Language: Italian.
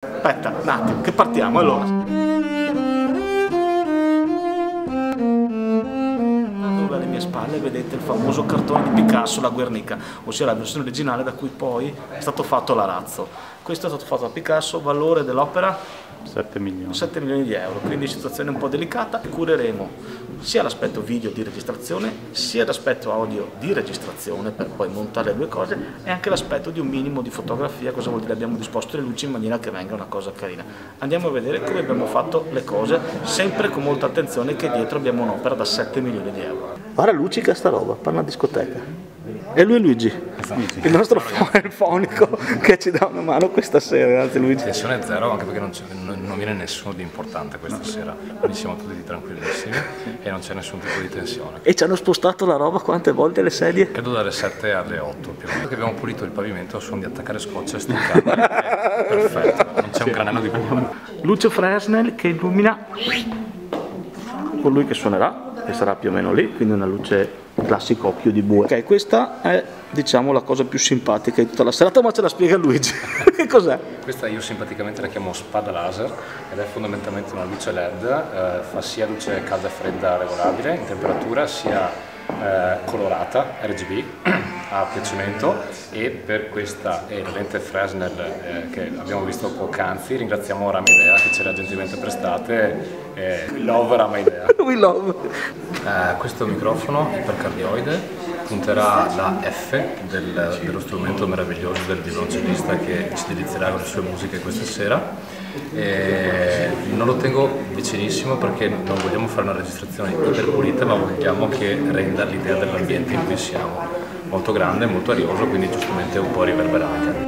Aspetta un attimo, che partiamo allora. Dove alle mie spalle vedete il famoso cartone di Picasso, la Guernica, ossia la versione originale da cui poi è stato fatto l'Arazzo. Questo è stato fatto da Picasso, valore dell'opera 7 milioni. 7 milioni di euro, quindi situazione un po' delicata. Cureremo sia l'aspetto video di registrazione, sia l'aspetto audio di registrazione per poi montare le due cose, e anche l'aspetto di un minimo di fotografia. Cosa vuol dire? Abbiamo disposto le luci in maniera che venga una cosa carina. Andiamo a vedere come abbiamo fatto le cose, sempre con molta attenzione che dietro abbiamo un'opera da 7 milioni di euro. Guarda luccica sta roba, per una discoteca. E lui è Luigi, il nostro fonico che ci dà una mano questa sera, grazie Luigi. Tensione zero, anche perché non viene nessuno di importante questa sera, quindi siamo tutti tranquillissimi e non c'è nessun tipo di tensione. E ci hanno spostato la roba quante volte, le sedie? Credo dalle 7 alle 8, più o meno, che abbiamo pulito il pavimento, sono di attaccare scotch e sticcarli, perfetto, non c'è un granello di buco. Lucio Fresnel che illumina colui che suonerà, che sarà più o meno lì, quindi una luce classico occhio di bue. Ok, questa è diciamo la cosa più simpatica di tutta la serata, ma ce la spiega Luigi. Che cos'è? Questa io simpaticamente la chiamo spada laser ed è fondamentalmente una luce LED, fa sia luce calda e fredda regolabile in temperatura, sia colorata RGB a piacimento, e per questa e la lente Fresnel che abbiamo visto poc'anzi ringraziamo Ramidea che ce le ha gentilmente prestate. We love Ramidea. We love. Questo microfono ipercardioide punterà la F dello strumento meraviglioso del violoncellista che ci delizierà con le sue musiche questa sera. Non lo tengo vicinissimo perché non vogliamo fare una registrazione iperpulita, ma vogliamo che renda l'idea dell'ambiente in cui siamo molto grande, molto arioso, quindi giustamente un po' riverberante.